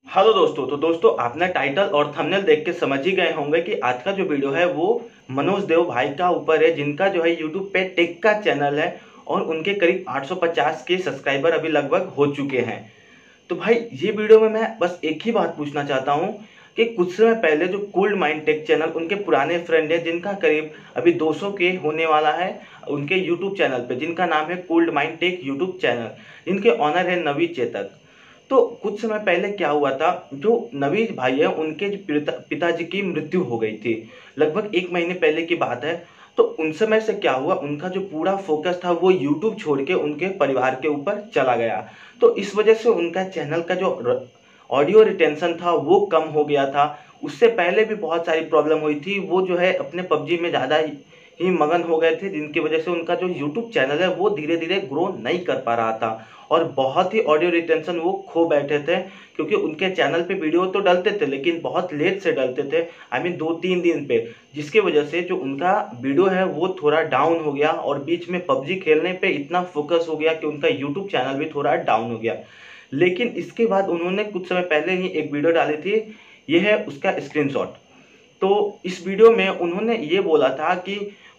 Hello दोस्तों। तो दोस्तों आपने टाइटल और थंबनेल देख के समझ ही गए होंगे कि आज का जो वीडियो है वो मनोज देव भाई का ऊपर है, जिनका जो है यूट्यूब पे टेक का चैनल है और उनके करीब 850 के सब्सक्राइबर अभी लगभग हो चुके हैं। तो भाई ये वीडियो में मैं बस एक ही बात पूछना चाहता हूँ कि कुछ समय पहले जो कोल्ड माइंड टेक चैनल उनके पुराने फ्रेंड है, जिनका करीब अभी 200 के होने वाला है उनके यूट्यूब चैनल पे, जिनका नाम है Cold Mind Tech YouTube channel, जिनके ऑनर है नवी चेतक। तो कुछ समय पहले क्या हुआ था, जो नवीन भाई है उनके जो पिताजी की मृत्यु हो गई थी, लगभग 1 महीने पहले की बात है। तो उन समय से क्या हुआ, उनका जो पूरा फोकस था वो यूट्यूब छोड़ के उनके परिवार के ऊपर चला गया। तो इस वजह से उनका चैनल का जो ऑडियो रिटेंशन था वो कम हो गया था। उससे पहले भी बहुत सारी प्रॉब्लम हुई थी, वो जो है अपने पबजी में ज़्यादा ही मगन हो गए थे, जिनकी वजह से उनका जो यूट्यूब चैनल है वो धीरे धीरे ग्रो नहीं कर पा रहा था और बहुत ही ऑडियो रिटेंशन वो खो बैठे थे। क्योंकि उनके चैनल पे वीडियो तो डलते थे लेकिन बहुत लेट से डलते थे, आई मीन 2-3 दिन पे, जिसकी वजह से जो उनका वीडियो है वो थोड़ा डाउन हो गया और बीच में पबजी खेलने पे इतना फोकस हो गया कि उनका यूट्यूब चैनल भी थोड़ा डाउन हो गया। लेकिन इसके बाद उन्होंने कुछ समय पहले ही एक वीडियो डाली थी, ये है उसका स्क्रीनशॉट। तो इस वीडियो में उन्होंने ये बोला था कि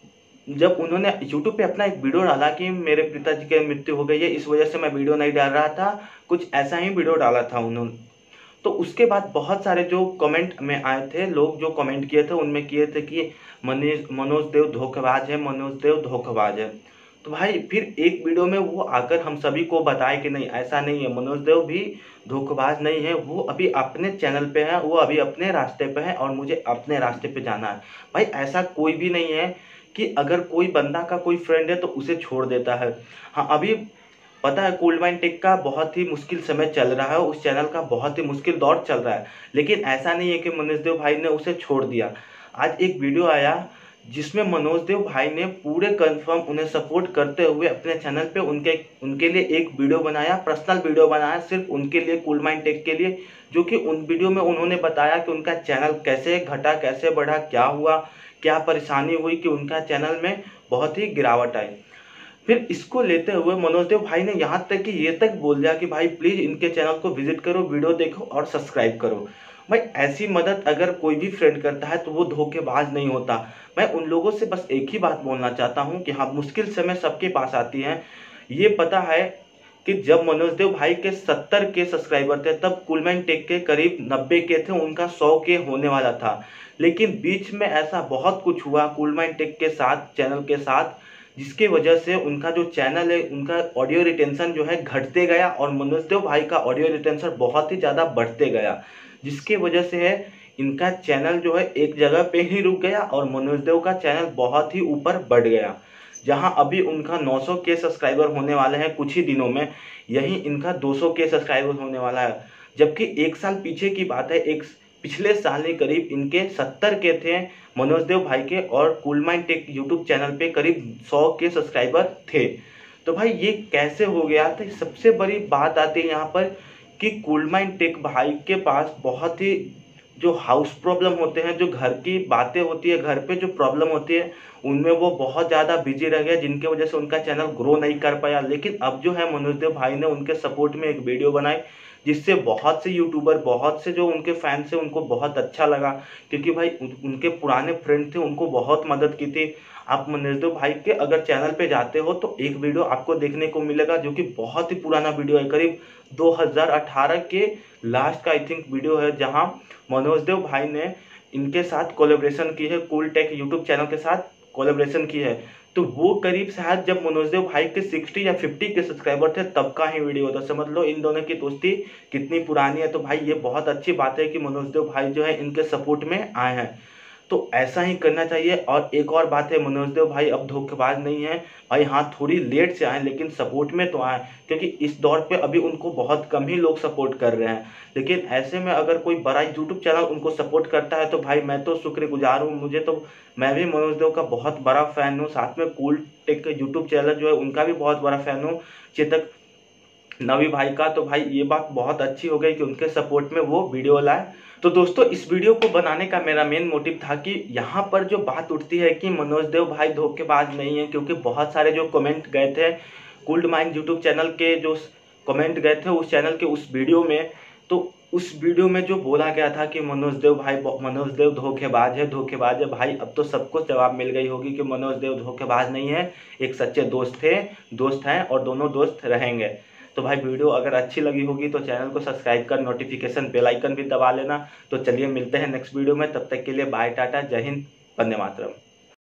जब उन्होंने यूट्यूब पे अपना एक वीडियो डाला कि मेरे पिताजी की मृत्यु हो गई है, इस वजह से मैं वीडियो नहीं डाल रहा था, कुछ ऐसा ही वीडियो डाला था उन्होंने। तो उसके बाद बहुत सारे जो कमेंट में आए थे, लोग जो कमेंट किए थे उनमें किए थे कि मनोज देव धोखेबाज है, मनोज देव धोखेबाज है। तो भाई फिर एक वीडियो में वो आकर हम सभी को बताए कि नहीं, ऐसा नहीं है, मनोज देव भी धोखेबाज नहीं है, वो अभी अपने चैनल पे है, वो अभी अपने रास्ते पे है और मुझे अपने रास्ते पे जाना है। भाई ऐसा कोई भी नहीं है कि अगर कोई बंदा का कोई फ्रेंड है तो उसे छोड़ देता है। हाँ, अभी पता है कोल्ड माइन टेक का बहुत ही मुश्किल समय चल रहा है, उस चैनल का बहुत ही मुश्किल दौर चल रहा है, लेकिन ऐसा नहीं है कि मनोज देव भाई ने उसे छोड़ दिया। आज एक वीडियो आया जिसमें मनोज देव भाई ने पूरे कंफर्म उन्हें सपोर्ट करते हुए अपने चैनल पे उनके उनके लिए एक वीडियो बनाया, पर्सनल वीडियो बनाया सिर्फ उनके लिए, कोल्ड माइन टेक के लिए। जो कि उन वीडियो में उन्होंने बताया कि उनका चैनल कैसे घटा, कैसे बढ़ा, क्या हुआ, क्या परेशानी हुई कि उनका चैनल में बहुत ही गिरावट आई। फिर इसको लेते हुए मनोज देव भाई ने यहाँ तक कि ये तक बोल दिया कि भाई प्लीज़ इनके चैनल को विजिट करो, वीडियो देखो और सब्सक्राइब करो। भाई ऐसी मदद अगर कोई भी फ्रेंड करता है तो वो धोखेबाज नहीं होता। मैं उन लोगों से बस एक ही बात बोलना चाहता हूँ कि हाँ, मुश्किल समय सबके पास आती है। ये पता है कि जब मनोज देव भाई के 70 के सब्सक्राइबर थे तब कुलमैन टेक के करीब 90 के थे, उनका 100 के होने वाला था। लेकिन बीच में ऐसा बहुत कुछ हुआ कुलमैन टेक के साथ, चैनल के साथ, जिसके वजह से उनका जो चैनल है उनका ऑडियो रिटेंशन जो है घटते गया और मनोज देव भाई का ऑडियो रिटेंशन बहुत ही ज़्यादा बढ़ते गया, जिसके वजह से है इनका चैनल जो है एक जगह पे ही रुक गया और मनोज देव का चैनल बहुत ही ऊपर बढ़ गया। जहां अभी उनका 900 के सब्सक्राइबर होने वाले हैं कुछ ही दिनों में, यही इनका 200 के सब्सक्राइबर होने वाला है। जबकि एक साल पीछे की बात है, एक पिछले साल ही करीब इनके 70 के थे मनोज देव भाई के और Cold Mine Tech YouTube channel पे करीब 100 के सब्सक्राइबर थे। तो भाई ये कैसे हो गया था, सबसे बड़ी बात आती है यहाँ पर कि कोल्ड माइन टेक भाई के पास बहुत ही जो हाउस प्रॉब्लम होते हैं, जो घर की बातें होती है, घर पे जो प्रॉब्लम होती है, उनमें वो बहुत ज़्यादा बिजी रह गया, जिनकी वजह से उनका चैनल ग्रो नहीं कर पाया। लेकिन अब जो है मनोज देव भाई ने उनके सपोर्ट में एक वीडियो बनाई, जिससे बहुत से यूट्यूबर, बहुत से जो उनके फैंस हैं उनको बहुत अच्छा लगा, क्योंकि भाई उनके पुराने फ्रेंड थे, उनको बहुत मदद की थी। आप मनोज देव भाई के अगर चैनल पे जाते हो तो एक वीडियो आपको देखने को मिलेगा जो कि बहुत ही पुराना वीडियो है, करीब 2018 के लास्ट का आई थिंक वीडियो है, जहां मनोज देव भाई ने इनके साथ कोलेब्रेशन की है, कूल टेक यूट्यूब चैनल के साथ कोलेब्रेशन की है। तो वो करीब शायद जब मनोज देव भाई के 60 या 50 के सब्सक्राइबर थे तब का ही वीडियो था। समझ लो इन दोनों की दोस्ती कितनी पुरानी है। तो भाई ये बहुत अच्छी बात है कि मनोज देव भाई जो है इनके सपोर्ट में आए हैं, तो ऐसा ही करना चाहिए। और एक और बात है, मनोज देव भाई अब धोखेबाज नहीं है भाई, हाँ थोड़ी लेट से आए लेकिन सपोर्ट में तो आए, क्योंकि इस दौर पे अभी उनको बहुत कम ही लोग सपोर्ट कर रहे हैं। लेकिन ऐसे में अगर कोई बड़ा यूट्यूब चैनल उनको सपोर्ट करता है तो भाई मैं तो शुक्रगुजार हूँ, मुझे तो, मैं भी मनोज देव का बहुत बड़ा फ़ैन हूँ, साथ में कूल टेक का यूट्यूब चैनल जो है उनका भी बहुत बड़ा फ़ैन हूँ, चेतक नवी भाई का। तो भाई ये बात बहुत अच्छी हो गई कि उनके सपोर्ट में वो वीडियो लाए। तो दोस्तों इस वीडियो को बनाने का मेरा मेन मोटिव था कि यहाँ पर जो बात उठती है कि मनोज देव भाई धोखेबाज नहीं है, क्योंकि बहुत सारे जो कमेंट गए थे कोल्ड माइन यूट्यूब चैनल के, जो कमेंट गए थे उस चैनल के उस वीडियो में, तो उस वीडियो में जो बोला गया था कि मनोज देव धोखेबाज है भाई, अब तो सबको जवाब मिल गई होगी कि मनोज देव धोखेबाज नहीं है, एक सच्चे दोस्त हैं और दोनों दोस्त रहेंगे। तो भाई वीडियो अगर अच्छी लगी होगी तो चैनल को सब्सक्राइब कर नोटिफिकेशन बेल आइकन भी दबा लेना। तो चलिए मिलते हैं नेक्स्ट वीडियो में, तब तक के लिए बाय टाटा, जय हिंद, वंदे मातरम।